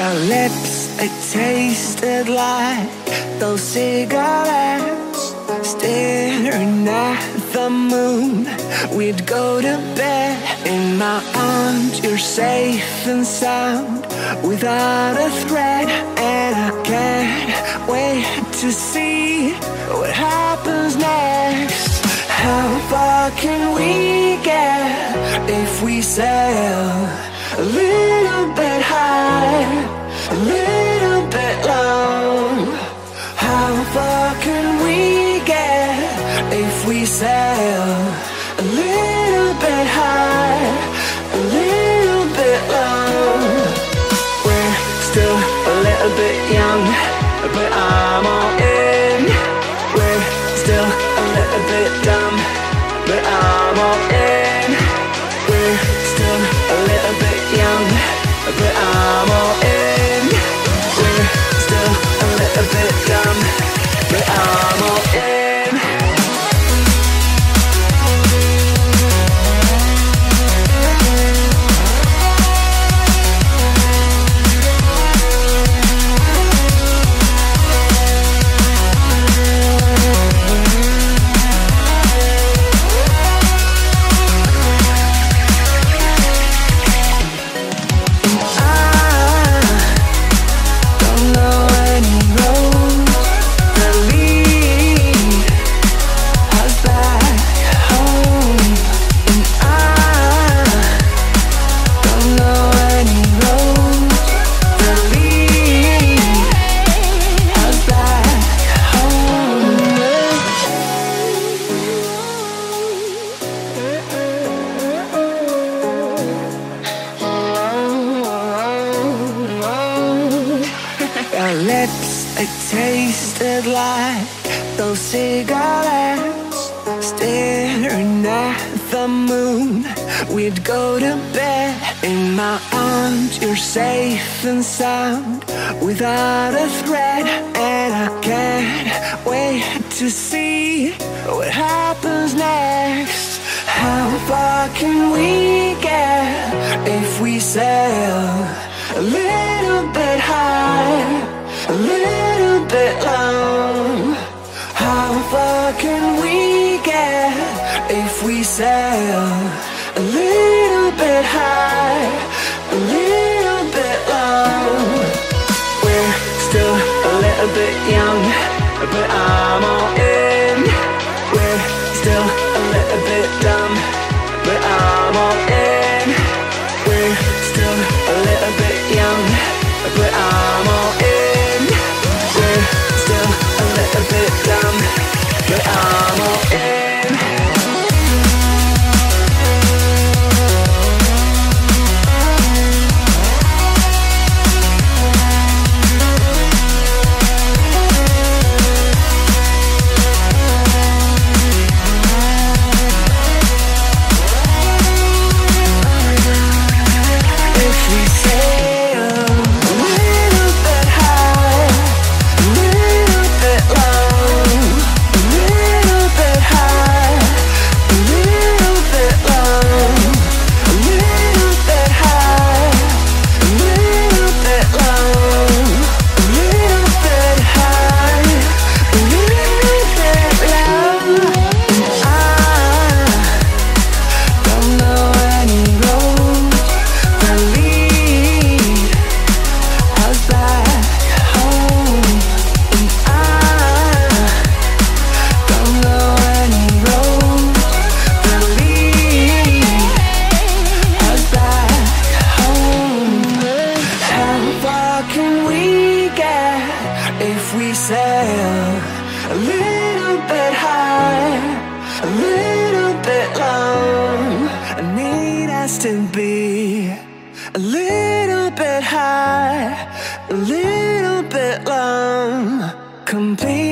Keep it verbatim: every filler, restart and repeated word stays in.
Our lips, they tasted like those cigarettes. Staring at the moon, we'd go to bed. In my arms, you're safe and sound, without a threat. And I can't wait to see what happens next. How far can we get if we sail a little bit high, a little bit low? How far can we get if we sail a little bit high, a little bit low? We're still a little bit young, but I'm all in. We're still a little bit dumb, but I'm all in. We're still a little bit young, but I'm all in. We're still a little bit dumb, but I'm all in. Our lips, they tasted like those cigarettes. Staring at the moon, we'd go to bed. In my arms, you're safe and sound, without a threat. And I can't wait to see what happens next. How far can we get if we sail a little bit high, a little bit low? How far can we get if we sail a little bit high, a little bit low? We're still a little bit young, but I'm all in. We're still a little bit dumb, but I'm all in. We're still a little bit young, but I'm all in. We're still a little bit dumb, but I'm all in. If we sail a little bit high, a little bit low, I need us to be a little bit high, a little bit low, complete.